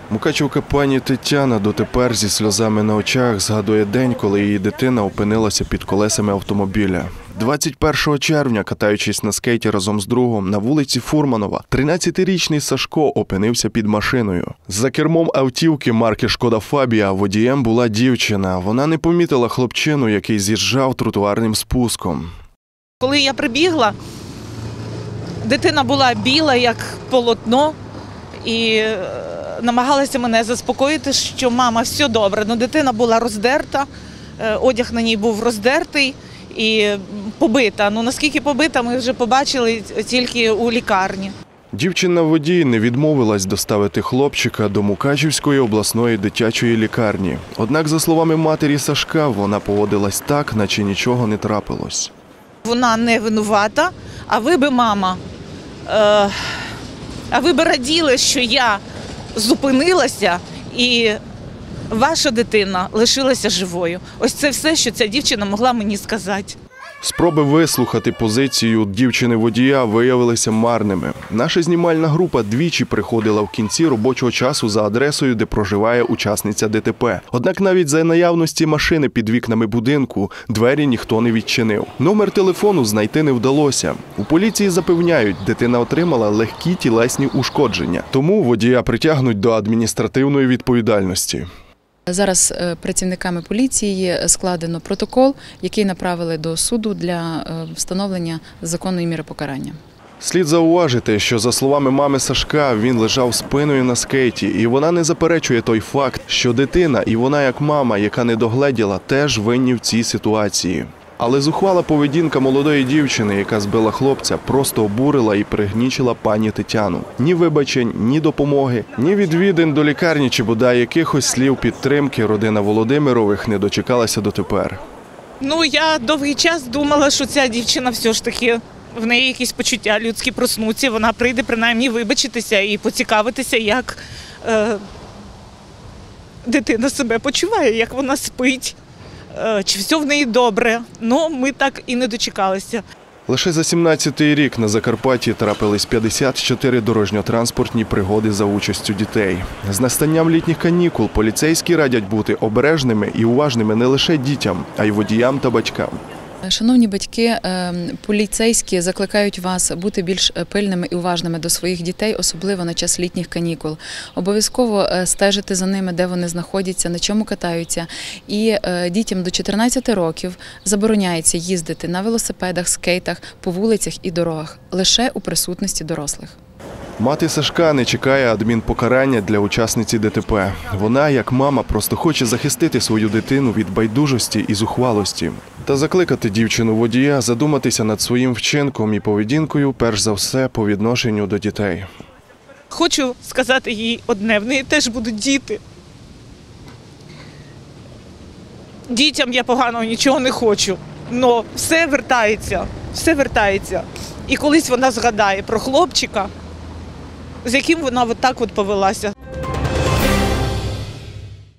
Мукачівка пані Тетяна дотепер зі сльозами на очах згадує день, коли її дитина опинилася під колесами автомобіля. 21 червня, катаючись на скейті разом з другом на вулиці Фурманова, 13-річний Сашко опинився під машиною. За кермом автівки марки «Шкода Фабія» водієм була дівчина. Вона не помітила хлопчину, який з'їжджав тротуарним спуском. Коли я прибігла, дитина була біла, як полотно, і намагалася мене заспокоїти, що мама, все добре. Но дитина була роздерта, одяг на ній був роздертий і побита. Ну, наскільки побита, ми вже побачили тільки у лікарні. Дівчина-водій не відмовилась доставити хлопчика до Мукачівської обласної дитячої лікарні. Однак, за словами матері Сашка, вона поводилась так, наче нічого не трапилось. Вона не винувата, а ви би, мама, раділи, що я зупинилася і ваша дитина лишилася живою. Ось це все, що ця дівчина могла мені сказати. Спроби вислухати позицію дівчини-водія виявилися марними. Наша знімальна група двічі приходила в кінці робочого часу за адресою, де проживає учасниця ДТП. Однак навіть за наявності машини під вікнами будинку двері ніхто не відчинив. Номер телефону знайти не вдалося. У поліції запевняють, дитина отримала легкі тілесні ушкодження. Тому водія притягнуть до адміністративної відповідальності. Зараз працівниками поліції складено протокол, який направили до суду для встановлення законної міри покарання. Слід зауважити, що, за словами мами Сашка, він лежав спиною на скейті, і вона не заперечує той факт, що дитина і вона як мама, яка не догледіла, теж винні в цій ситуації. Але зухвала поведінка молодої дівчини, яка збила хлопця, просто обурила і пригнічила пані Тетяну. Ні вибачень, ні допомоги, ні відвідин до лікарні чи бодай якихось слів підтримки родина Володимирових не дочекалася дотепер. Ну, я довгий час думала, що ця дівчина все ж таки, в неї якісь почуття людські проснуться, вона прийде принаймні вибачитися і поцікавитися, як дитина себе почуває, як вона спить. Чи все в неї добре, але ми так і не дочекалися. Лише за 17-й рік на Закарпатті трапились 54 дорожньо-транспортні пригоди за участю дітей. З настанням літніх канікул поліцейські радять бути обережними і уважними не лише дітям, а й водіям та батькам. Шановні батьки, поліцейські закликають вас бути більш пильними і уважними до своїх дітей, особливо на час літніх канікул. Обов'язково стежити за ними, де вони знаходяться, на чому катаються. І дітям до 14 років забороняється їздити на велосипедах, скейтах, по вулицях і дорогах, лише у присутності дорослих. Мати Сашка не чекає адмінпокарання для учасниці ДТП. Вона, як мама, просто хоче захистити свою дитину від байдужості і зухвалості. Та закликати дівчину-водія задуматися над своїм вчинком і поведінкою, перш за все, по відношенню до дітей. Хочу сказати їй одне, в неї теж будуть діти. Дітям я поганого нічого не хочу, але все вертається. І колись вона згадає про хлопчика, з яким вона так повелася.